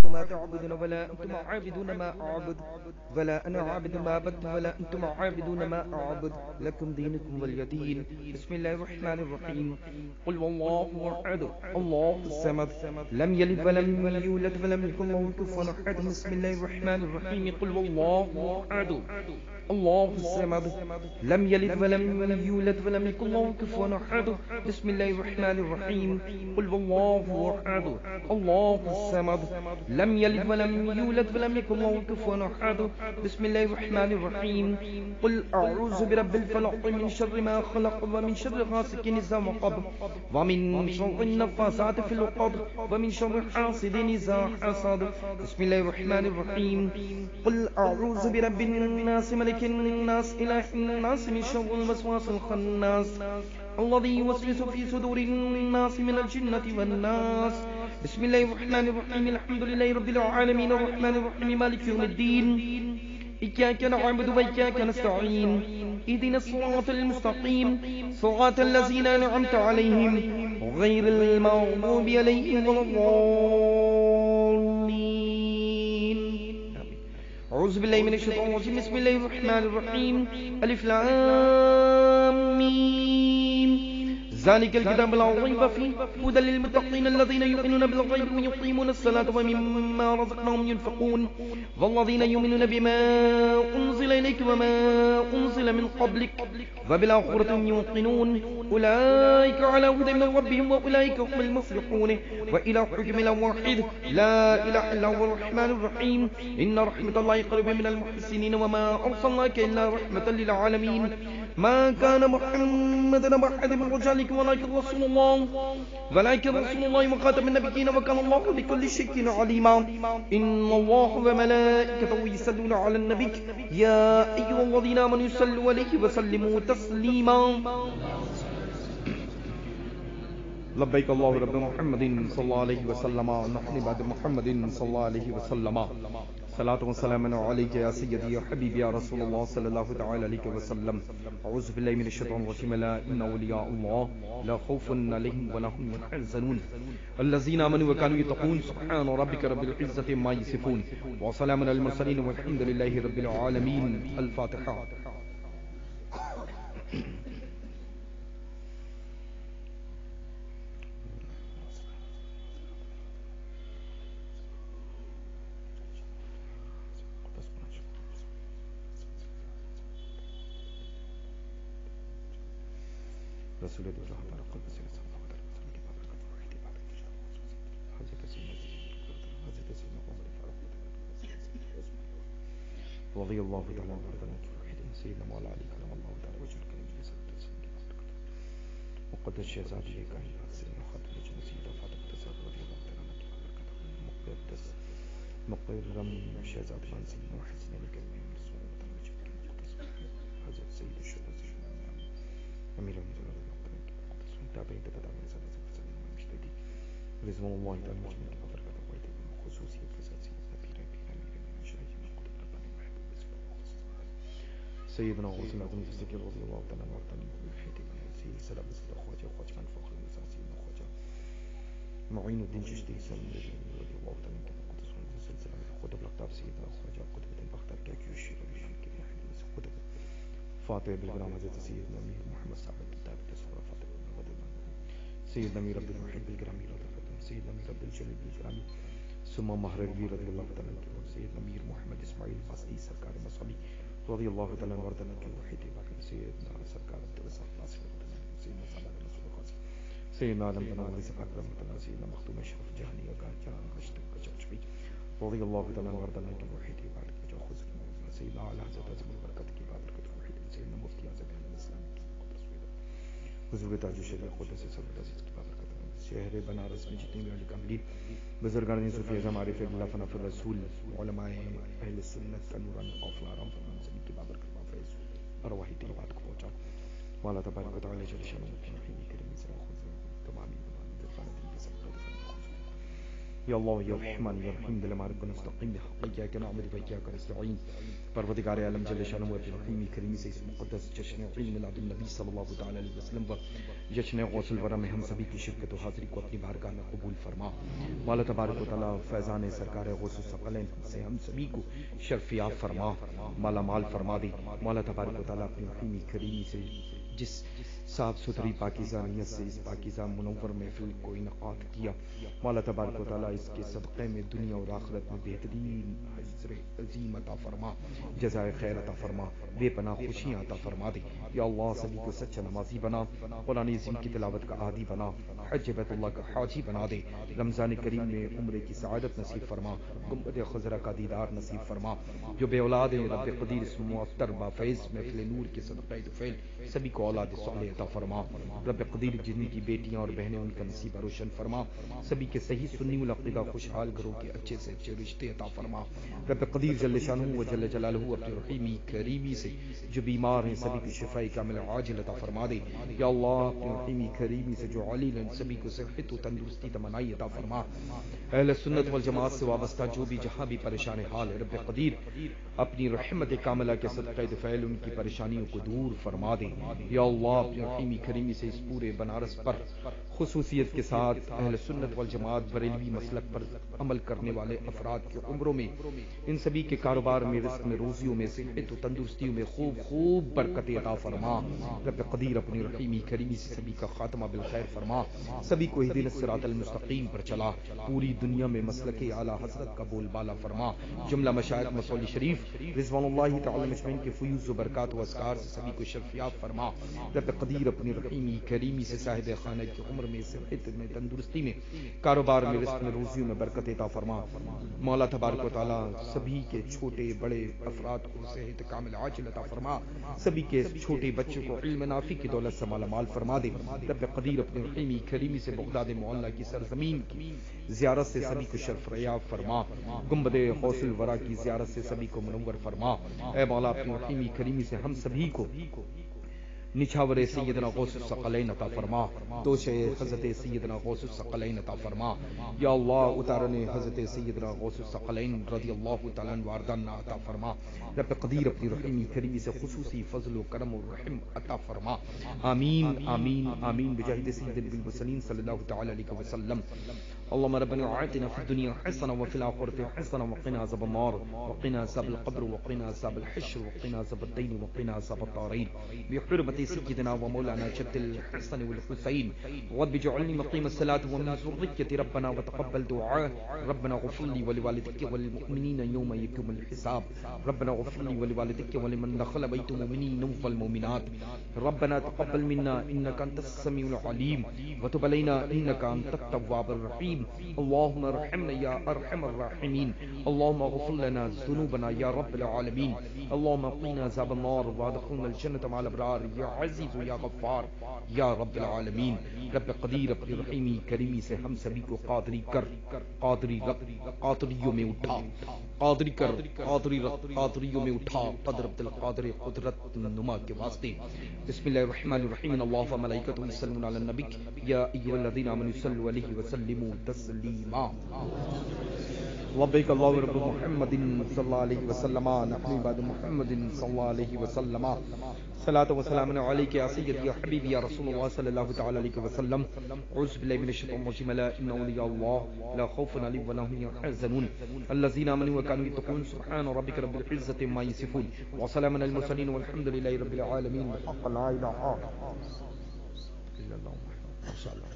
ما تعبدون ولا أنتم عابدون ما أعبد ولا أنا عابد ما عبدتم ولا أنتم عابدون ما أعبد لكم دينكم ولي دين. بسم الله الرحمن الرحيم. قل والله أحد الله الصمد لم يلد ولم يولد ولم يكن له كفوا أحد. بسم الله الرحمن الرحيم. قل والله أحد الله الصمد لم يلد ولم يولد ولم يكن له كفوا أحد. بسم الله الرحمن الرحيم. قل والله أحد الله الصمد لم يلد ولم يولد ولم يكن له كفوا أحد. بسم الله الرحمن الرحيم. قل أعوذ برب الفلق من شر ما خلق ومن شر غاسق إذا وقب ومن شر النفاثات في العقد ومن شر حاسد إذا حسد. بسم الله الرحمن الرحيم. قل أعوذ برب الناس ملك الناس إله الناس من شر الوسواس الخناس الذي يوسوس في صدور الناس من الجنة والناس. بسم الله الرحمن الرحيم. الحمد لله رب العالمين الرحمن الرحيم مالك يوم الدين إياك نعبد وإياك نستعين اهدنا الصراط المستقيم صراط الذين أنعمت عليهم غير المغضوب عليهم ولا الضالين. أعوذ بالله من الشيطان الرجيم. بسم الله الرحمن الرحيم. ألف لام ميم ذلك الكتاب لا ريب فيه هدى للمتقين الذين يؤمنون بالغيب ويقيمون الصلاة ومما رزقناهم ينفقون والذين يؤمنون بما أنزل إليك وما أنزل من قبلك وبالآخرة هم يوقنون أولئك على هدى من ربهم وأولئك هم المفلحون. وإلهكم إله واحد لا إله إلا هو الرحمن الرحيم. إن رحمة الله قريب من المحسنين وما أرسلناك إلا رحمة للعالمين. ما كان محمد أحد من رجالكم ولكن رسول الله وخاتم النبيين وكان الله بكل شيء عليما. إن الله وملائكته يصلون على النبي يا أيها الذين آمنوا صلوا عليه وسلموا تسليما. لبيك الله رب محمد صلى الله عليه وسلم نحن بعد محمد صلى الله عليه وسلم صلاة وسلام عليك يا سيدي يا حبيبي يا رسول الله صلى الله تعالى عليه وسلم. أعوذ بالله من الشيطان الرجيم. لا إن أولياء الله لا خوف عليهم ولا هم يحزنون الذين آمنوا وكانوا يتقون. سبحان ربك رب العزة عما يصفون وسلام على المرسلين والحمد لله رب العالمين. الفاتحة. رسول اللہ تعالیٰ قلب سے رسول اللہ تعالیٰ وسلم کی بابرکت وحیدی بابرکت حضرت سیدنا محمد فاروق رضی اللہ تعالیٰ عنہ سیدنا مولا علی کرم اللہ تعالیٰ وجہ الکریم جیسا تسلیم کی بابرکت مقدس شہزادی کائنات سیدنا خاتم جن سیدہ فاطمہ تسر رضی اللہ تعالیٰ عنہ کی بابرکت مقدس مقرم شہزادی سیدنا حسن علی کریم رسول اللہ تعالیٰ وجہ الکریم مقدس حضرت سید الشہداء امیر المؤمنین تابعین تابعین رضوان اللہ تعالی مجموعہ کی برکت اور خصوصیت کے ساتھ سیدنا پیر مشاہد قطب ربانی محبوب سیدنا حسین اعظم صدیق رضی اللہ تعالی عنہ سید سلام سید خواجہ خواجہ فخر النساء سیدنا خواجہ معین الدین چشتی رضی اللہ تعالی عنہ سلسلہ قطب الاقطاب سیدنا خواجہ قطب الدین بختیار کیوشی رضی اللہ عنہ قطب فاتح بالغرام حضرت سیدنا امیر محمد صاحب تابع تصور فاتح سيدنا أمير عبد المحب الجرامي سيدنا أمير عبد الجليل الجرامي ثم مهر الكبير رضي الله تعالى عنه سيدنا أمير محمد إسماعيل القصدي سركار المصلي رضي الله تعالى عنه وارض عنه وحيد باقي سيدنا سركار عبد الرزاق ناصر سيدنا سعد الرسول القاسم سيدنا عالم بن سفاك رحمة الله سيدنا مختوم أشرف جهني وكان جهان قشت كجوجبي رضي الله تعالى عنه وارض عنه وحيد باقي وجاخذ سيدنا على حضرت عظيم البركات کی بات برکت وحيد سيدنا مفتي اعظم الاسلام حضور تاج الشریعہ قدس سر العزیز کی بابرکت شہر بنارس میں جتنی بھی علماء کاملین بزرگان صوفی اعظم عارف باللہ فناف الرسول علماء اہل سنت کا نورانی قافلہ آرام فرمان زمین کی بابرکت فیض ارواحی طلبات کو پہنچا والا تبارک و تعالی جل شانہ کی کریم سے خود تمامی ذفان دین کے سب یا اللہ یا رحمان یا رحیم دل ہمارے کو نستقیم بحق کیا نعبد و اياک نستعین. پروردگار عالم جل شانہ و رحیمی کریمی سے اس مقدس جشن عید میلاد النبی صلی اللہ تعالی علیہ وسلم و جشن غوث الورا میں ہم سبھی کی شرکت و حاضری کو اپنی بارگاہ میں قبول فرما. مولا تبارک و تعالی فیضان سرکار غوث الثقلین سے ہم سبھی کو شرف یاب فرما، مالا مال فرما دے. مولا تبارک و تعالی اپنی رحیمی کریمی سے جس صاف ستھری پاکیزہ نیت سے اس پاکیزہ منور محفل کو انعقاد کیا، مولا تبارک و تعالی اس کے صدقے میں دنیا اور آخرت میں بہترین حضر عظیم عطا فرما، جزائے خیر عطا فرما، بے پناہ خوشیاں عطا فرما دے. یا اللہ سبھی کو سچا نمازی بنا، قرآن عظیم کی تلاوت کا عادی بنا، حج بیت اللہ کا حاجی بنا دے. رمضان کریم میں عمرے کی سعادت نصیب فرما، گنبد خضرا کا دیدار نصیب فرما. جو بے اولاد ہیں رب قدیر اس معطر با فیض محفل نور کے صدقے طفیل سبھی کو اولاد صالح عطا فرما. رب قدیر جن کی بیٹیاں اور بہنیں ان کا نصیب روشن فرما، سبھی کے صحیح سنی العقیدہ خوشحال گھروں کے اچھے سے اچھے رشتے عطا فرما. رب قدیر جل شانہ و جل جلالہ اپنی رحیمی کریمی سے جو بیمار ہیں سبھی کو شفاء کامل عاجل عطا فرما دے. یا اللہ اپنی رحیمی کریمی سے جو عالیل ہیں سبھی کو صحت و تندرستی تمنائی عطا فرما. اہل سنت والجماعت سے وابستہ جو بھی جہاں بھی پریشان حال ہے رب قدیر اپنی رحمت کاملہ کے صدقہ دفعل ان کی پریشانیوں کو دور فرما دے. یا اللہ اپنی رحیمی کریمی سے اس پورے بنارس پر خصوصیت کے ساتھ اہل سنت والجماعت بریلوی مسلک پر عمل کرنے والے افراد کے عمروں میں ان سبھی کے کاروبار میں رزق میں روزیوں میں صحت و تندرستیوں میں خوب خوب برکت عطا فرما. رب قدیر اپنی رحیمی کریمی سے سبھی کا خاتمہ بالخیر فرما، سبھی کو اہدنا الصراط المستقیم پر چلا. پوری دنیا میں مسلک اعلیٰ حضرت کا بول بالا فرما. جملہ مشائخ مصولی شریف رضوان اللہ تعالی مجمعین کے فیوز و برکات و اذکار سے سبھی کو شرفیاب فرما. رب قدیر اپنی رحیمی کریمی سے صاحب خانہ کی عمر میں صحت میں تندرستی میں کاروبار میں رزق میں روزیوں میں برکت عطا فرما. مولا تبارک و تعالی سبھی کے چھوٹے بڑے افراد کو صحت کامل عاجل عطا فرما، سبھی کے چھوٹے بچوں کو علم نافع کی دولت سے مالا مال فرما دے. رب قدیر اپنی رحیمی کریمی سے بغداد معلیٰ کی سرزمین کی زیارت سے سبھی کو شرف ریاب فرما، گنبد غوث الورا کی زیارت سے سبھی کو منور فرما. اے مولا اپنی رحیمی کریمی سے ہم سبھی کو نچھاور سیدنا غوث الثقلین عطا فرما، توشے حضرت سیدنا غوث الثقلین عطا فرما. یا اللہ اتارنے حضرت سیدنا غوث الثقلین رضی اللہ تعالیٰ عنہ واردان عطا فرما. رب قدیر اپنی رحیمی کریمی سے خصوصی فضل و کرم و رحم عطا فرما. آمین آمین آمین بجاہ سید المرسلین صلی اللہ تعالی علیہ وسلم. اللهم ربنا آتنا في الدنيا حسنة وفي الآخرة حسنة وقنا عذاب النار وقنا عذاب القبر وقنا عذاب الحشر وقنا عذاب الدين وقنا عذاب الدارين بحرمة سيدنا ومولانا جد الحسن والحسين. رب اجعلني مقيم الصلاة ومن ذريتي ربنا وتقبل دعاء. ربنا اغفر لي ولوالديك وللمؤمنين يوم يقوم الحساب. ربنا اغفر لي ولوالديك ولمن دخل بيت المؤمنين والمؤمنات. ربنا تقبل منا إنك أنت السميع العليم وتب علينا إنك أنت التواب الرحيم. اللهم ارحمنا يا ارحم الراحمين. اللهم اغفر لنا ذنوبنا يا رب العالمين. اللهم قنا عذاب النار وادخلنا الجنة مع الابرار يا عزيز يا غفار یا رب العالمین. رب قدیر اپنی رحیمی کریمی سے ہم سبھی کو قادری کر، قادری رب قادریوں میں اٹھا، قادری کر قادری رب قادریوں میں اٹھا، قدر عبد القادر قدرت نما کے واسطے. بسم اللہ الرحمن الرحیم. اللہ و ملائکتہ یصلون علی النبی یا ایھا الذین آمنوا صلوا علیہ وسلموا تسلیما. لبیک اللہم رب محمد صلی اللہ علیہ وسلم، نحن عباد محمد صلی اللہ علیہ وسلم. صلاۃ و سلام علیک یا سیدی یا حبیبی یا رسول اللہ صلی اللہ تعالی علیہ وسلم. اعوذ باللہ من الشیطان الرجیم. الا ان اولیاء اللہ لا خوف علیہم ولا هم يحزنون الذین آمنوا وكانوا يتقون. سبحان ربک رب العزة عما یصفون وسلام علی المرسلین والحمد للہ رب العالمین. بحق لا الہ الا اللہ.